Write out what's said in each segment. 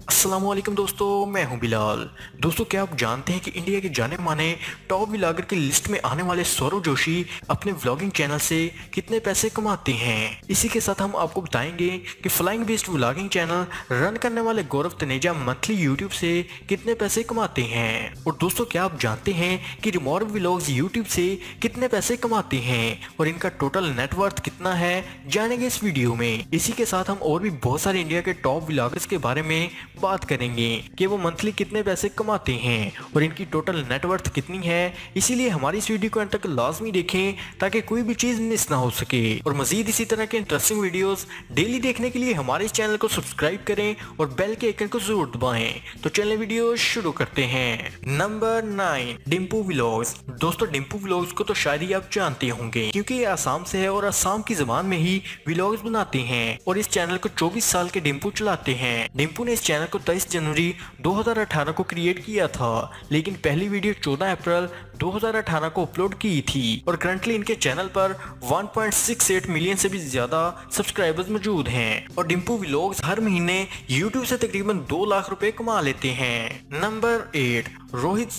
अस्सलामुअलैकुम दोस्तों, मैं हूं बिलाल। दोस्तों, क्या आप जानते हैं कि इंडिया के जाने माने टॉप व्लॉगर की लिस्ट में आने वाले सौरव जोशी अपने व्लॉगिंग चैनल से कितने पैसे कमाते हैं। इसी के साथ हम आपको बताएंगे कि flying based vlogging channel run करने वाले गौरव तनेजा मंथली यूट्यूब से कितने पैसे कमाते हैं। और दोस्तों, क्या आप जानते हैं कि रिमोर व्लॉग्स यूट्यूब से कितने पैसे कमाते हैं और इनका टोटल नेटवर्थ कितना है, जानेंगे इस वीडियो में। इसी के साथ हम और भी बहुत सारे इंडिया के टॉप व्लॉगर्स के बारे में बात करेंगे कि वो मंथली कितने पैसे कमाते हैं और इनकी टोटल नेटवर्थ कितनी है। इसीलिए हमारी इस वीडियो को अंत तक लाजमी देखें ताकि कोई भी चीज मिस ना हो सके। और मजीद इसी तरह के इंटरेस्टिंग वीडियोस डेली देखने के लिए हमारे इस चैनल को सब्सक्राइब करें और बेल के आइकन को जरूर दबाएं। तो चलिए वीडियो शुरू करते हैं। Number 9, Dimpu vlogs. दोस्तों, डिम्पू व्लॉग्स को तो शायद ही आप जानते होंगे क्योंकि ये आसाम से है और आसाम की जबान में ही व्लॉग्स बनाते हैं और इस चैनल को 24 साल के डिम्पू चलाते हैं। डिम्पू ने इस चैनल को 23 जनवरी 2018 को क्रिएट किया था, लेकिन पहली वीडियो 14 अप्रैल 2018 को अपलोड की थी और करंटली इनके चैनल पर 1.68 मिलियन से भी ज्यादा सब्सक्राइबर्स मौजूद हैं। और डिम्पू व्लॉग्स हर महीने यूट्यूब से तकरीबन 2 लाख रुपए कमा लेते हैं। नंबर 8, रोहित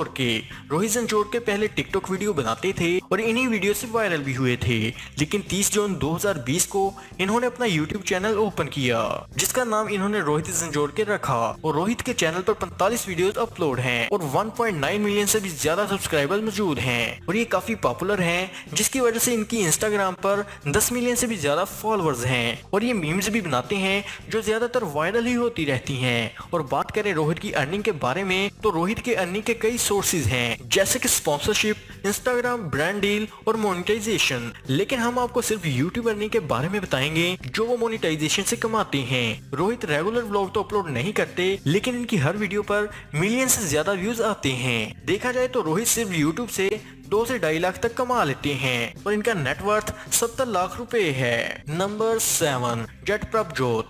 जिंजोर के पहले टिकटॉक वीडियो बनाते थे और इन्हीं वीडियो से वायरल भी हुए थे, लेकिन 30 जून 2020 को इन्होंने अपना यूट्यूब चैनल ओपन किया जिसका नाम इन्होंने रोहित जिंजोर के रखा। और रोहित के चैनल पर 45 वीडियोस अपलोड हैं और 1.9 मिलियन से भी ज्यादा सब्सक्राइबर्स मौजूद हैं और ये काफी पॉपुलर हैं, जिसकी वजह से इनकी इंस्टाग्राम पर 10 मिलियन से भी ज्यादा फॉलोअर्स हैं और ये मीम्स भी बनाते हैं जो ज्यादातर वायरल ही होती रहती हैं। और बात करें रोहित की अर्निंग के बारे में, तो रोहित के अर्निंग के कई सोर्सेज हैं जैसे कि स्पॉन्सरशिप, इंस्टाग्राम ब्रांड डील और मोनेटाइजेशन। लेकिन हम आपको सिर्फ यूट्यूब अर्निंग के बारे में बताएंगे जो वो मोनेटाइजेशन से कमाते हैं। रोहित रेगुलर व्लॉग तो अपलोड नहीं करते, लेकिन इनकी हर वीडियो पर मिलियन से ज्यादा व्यूज आते हैं। देखा जाए तो रोहित सिर्फ यूट्यूब से 2 से 2.5 लाख तक कमा लेते हैं और इनका नेटवर्थ 70 लाख रुपए है। नंबर 7, जट प्रभजोत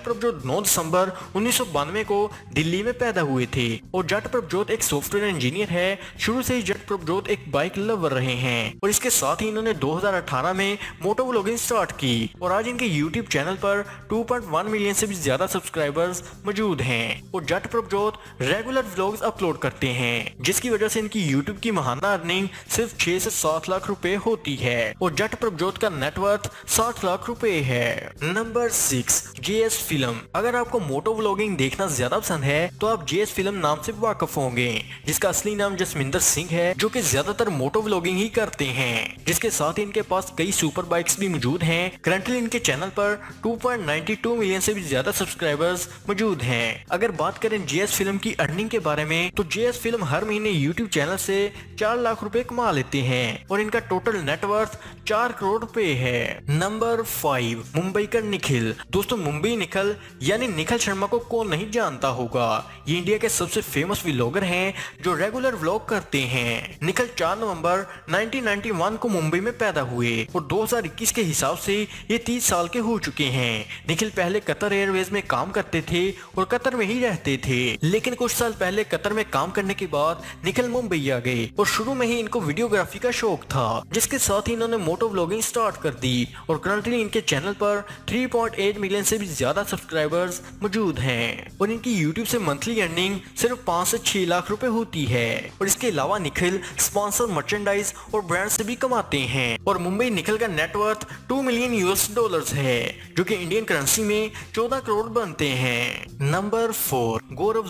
9 दिसंबर 1992 को दिल्ली में पैदा हुए थे और जट प्रभजोत एक सॉफ्टवेयर इंजीनियर है। शुरू से ही जट प्रभजोत एक बाइक लवर रहे हैं और इसके साथ ही इन्होंने 2018 में मोटो व्लॉगिंग स्टार्ट की और आज इनके यूट्यूब चैनल पर 2.1 मिलियन से भी ज्यादा सब्सक्राइबर्स मौजूद हैं। और Jatt Prabhjot regular vlogs upload करते हैं, जिसकी वजह से इनकी यूट्यूब की महाना अर्निंग सिर्फ 6 से 7 लाख रुपए होती है और जट प्रभजोत का नेटवर्थ 60 लाख रुपए है। Number 6, JS film. अगर आपको मोटो व्लॉगिंग देखना ज्यादा पसंद है तो आप जेएस फिल्म नाम से वाकिफ होंगे, जिसका असली नाम जसमिंदर सिंह है, जो कि ज्यादातर मोटो व्लॉगिंग ही करते हैं। जिसके साथ ही इनके पास कई सुपर बाइक्स भी मौजूद हैं। करंटली इनके चैनल पर 2.92 मिलियन से भी ज्यादा सब्सक्राइबर्स मौजूद हैं। अगर बात करें जेएस फिल्म की अर्निंग के बारे में, तो जेएस फिल्म हर महीने यूट्यूब चैनल से 4 लाख रुपए कमा लेते हैं और इनका टोटल नेटवर्थ 4 करोड़ रुपए है। नंबर 5, मुंबई का निखिल। दोस्तों, मुंबई निखिल यानी निखिल शर्मा को कौन नहीं जानता होगा। ये इंडिया के सबसे फेमस व्लॉगर हैं जो रेगुलर व्लॉग करते हैं। निखिल 4 नवंबर 1991 को मुंबई में पैदा हुए और 2021 के हिसाब से ये 30 साल के हो चुके हैं। निखिल पहले कतर एयरवेज में काम करते थे और कतर में ही रहते थे, लेकिन कुछ साल पहले कतर में काम करने के बाद निखिल मुंबई आ गए और शुरू में ही इनको वीडियोग्राफी का शौक था, जिसके साथ ही इन्होंने मोटो व्लॉगिंग स्टार्ट कर दी और करंटली इनके चैनल पर 3.8 मिलियन से भी ज्यादा सब्सक्राइबर्स मौजूद हैं और इनकी यूट्यूब से मंथली अर्निंग सिर्फ 5 से 6 लाख रुपए होती है। और इसके अलावा निखिल स्पॉन्सर, मर्चेंडाइज और ब्रांड से भी कमाते हैं और मुंबई निखिल का नेटवर्थ 2 मिलियन यूएस डॉलर्स है, जो कि इंडियन करेंसी में 14 करोड़ बनते हैं। नंबर 4, गौरव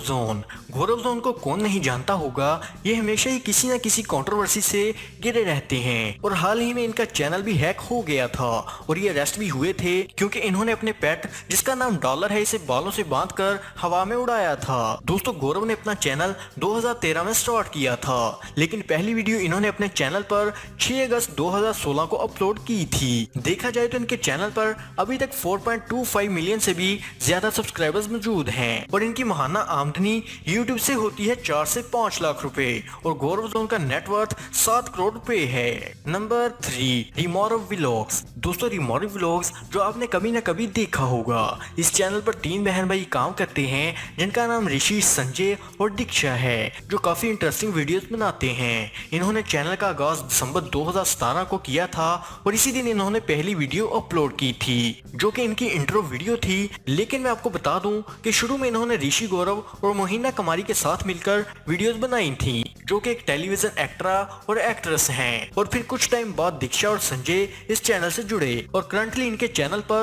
जोन को कौन नहीं जानता होगा। ये हमेशा ही किसी न किसी कंट्रोवर्सी से गिरे रहते हैं और हाल ही में इनका चैनल भी हैक हो गया था और ये अरेस्ट भी हुए थे क्योंकि इन्होंने अपने पेट, जिसका नाम डॉलर है, इसे बालों से बांधकर हवा में उड़ाया था। दोस्तों, गौरव ने अपना चैनल 2013 में स्टार्ट किया था, लेकिन पहली वीडियो इन्होंने अपने चैनल पर 6 अगस्त 2016 को अपलोड की थी। देखा जाए तो इनके चैनल पर अभी तक 4.25 मिलियन से भी ज्यादा सब्सक्राइबर्स मौजूद हैं और इनकी महाना आमदनी यूट्यूब से होती है 4 से 5 लाख रुपए और गौरव जोन का नेटवर्थ 7 करोड़ रुपए है। Number 3, Rimorav vlogs. दोस्तों रिमोरव व्लॉग्स जो आपने कभी ना कभी देखा होगा। इस चैनल पर 3 बहन भाई काम करते हैं जिनका नाम ऋषि, संजय और दीक्षा है, जो काफी इंटरेस्टिंग वीडियोस बनाते हैं। इन्होंने चैनल का आगाज दिसंबर 2017 को किया था और इसी दिन इन्होंने पहली वीडियो अपलोड की थी जो कि इनकी इंट्रो वीडियो थी। लेकिन मैं आपको बता दूं कि शुरू में इन्होंने ऋषि गौरव और मोहिना कुमारी के साथ मिलकर वीडियोस बनाई थी, जो कि एक टेलीविजन एक्ट्रा और एक्ट्रेस हैं। और फिर कुछ टाइम बाद दीक्षा और संजय इस चैनल से जुड़े और करंटली इनके चैनल पर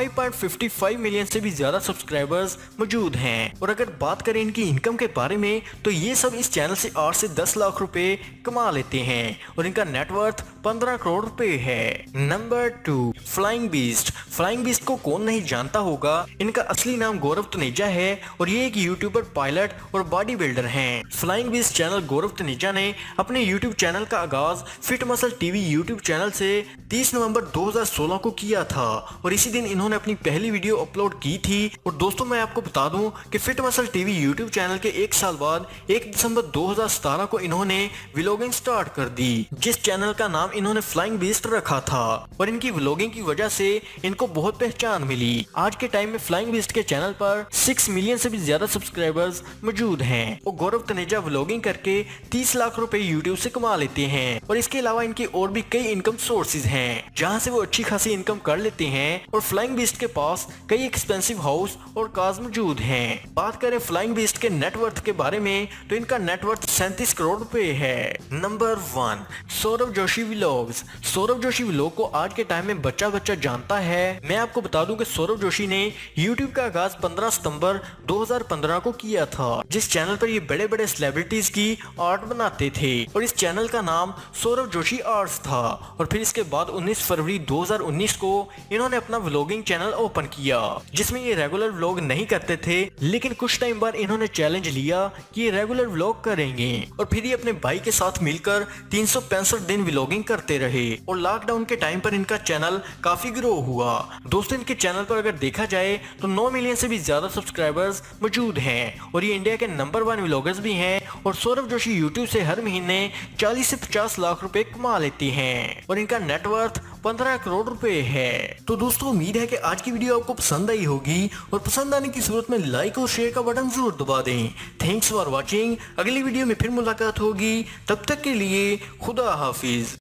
5.55 मिलियन से भी ज्यादा सब्सक्राइबर्स मौजूद हैं। और अगर बात करें इनकी इनकम के बारे में तो ये सब इस चैनल से 8 से 10 लाख रुपए कमा लेते हैं और इनका नेटवर्थ 15 करोड़ रुपए है। Number 2, flying beast. Flying beast को कौन नहीं जानता होगा। इनका असली नाम गौरव तनेजा है और ये एक यूट्यूबर, पायलट और बॉडी बिल्डर हैं। Flying beast channel Gaurav Taneja ने अपने यूट्यूब चैनल का आगाज fit muscle TV YouTube channel से 30 नवंबर 2016 को किया था और इसी दिन इन्होंने अपनी पहली वीडियो अपलोड की थी। और दोस्तों मैं आपको बता दूं कि fit muscle TV YouTube channel के 1 साल बाद 1 दिसंबर 2017 को इन्होंने व्लॉगिंग स्टार्ट कर दी, जिस चैनल का नाम इन्होंने फ्लाइंग बीस्ट रखा था। और इनकी व्लॉगिंग की वजह से इनको बहुत पहचान मिली। आज के टाइम में फ्लाइंग बीस्ट के चैनल पर 6 मिलियन से भी ज्यादा सब्सक्राइबर्स मौजूद हैं और गौरव तनेजा व्लॉगिंग करके 30 लाख रुपए यूट्यूब से कमा लेते हैं। और इसके अलावा इनके और भी कई इनकम सोर्सेज हैं जहां से वो अच्छी खासी इनकम कर लेते हैं। और फ्लाइंग बीस्ट के पास कई एक्सपेंसिव हाउस और कार्स मौजूद हैं। बात करें फ्लाइंग बीस्ट के नेटवर्थ के बारे में तो इनका नेटवर्थ 37 करोड़ रुपए है। Number 1, Saurabh Joshi vlogs. Saurabh Joshi vlog को आज के टाइम में बच्चा जानता है। मैं आपको बता दूं कि सौरभ जोशी ने यूट्यूब का आगाज 15 सितंबर 2015 को किया था, जिस चैनल पर ये बड़े बड़े सेलिब्रिटीज की आर्ट बनाते थे और इस चैनल का नाम सौरभ जोशी आर्ट्स था। और फिर इसके बाद 19 फरवरी 2019 को इन्होंने अपना व्लॉगिंग चैनल ओपन किया, जिसमें ये रेगुलर व्लॉग नहीं करते थे, लेकिन कुछ टाइम बाद इन्होंने चैलेंज लिया कि ये रेगुलर व्लॉग करेंगे। और फिर ये अपने भाई के साथ मिलकर 365 दिन व्लॉगिंग करते रहे और लॉकडाउन के टाइम पर इनका चैनल काफी ग्रो हुआ। दोस्तों इनके चैनल पर अगर देखा जाए तो 9 मिलियन से भी ज्यादा सब्सक्राइबर्स मौजूद हैं और ये इंडिया के नंबर 1 व्लॉगर्स भी हैं। और सौरभ जोशी यूट्यूब से हर महीने 40 से 50 लाख रुपए कमा लेते हैं और इनका नेटवर्थ 15 करोड़ रुपए है। तो दोस्तों उम्मीद है कि आज की वीडियो आपको पसंद आई होगी और पसंद आने की सूरत में लाइक और शेयर का बटन जरूर दबा दें। Thanks for watching. अगली वीडियो में फिर मुलाकात होगी, तब तक के लिए खुदा हाफिज।